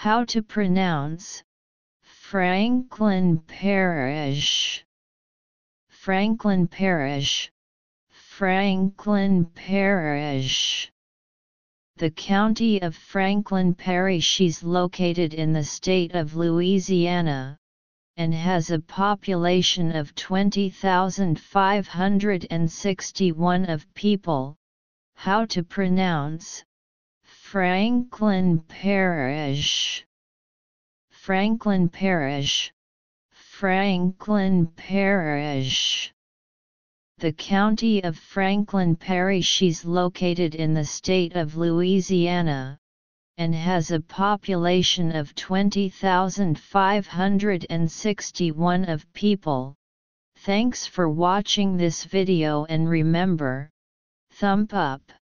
How to pronounce Franklin Parish. Franklin Parish. Franklin Parish. The county of Franklin Parish is located in the state of Louisiana, and has a population of 20,561 of people. How to pronounce Franklin Parish. Franklin Parish. Franklin Parish. The county of Franklin Parish is located in the state of Louisiana, and has a population of 20,561 of people. Thanks for watching this video, and remember, thumb up.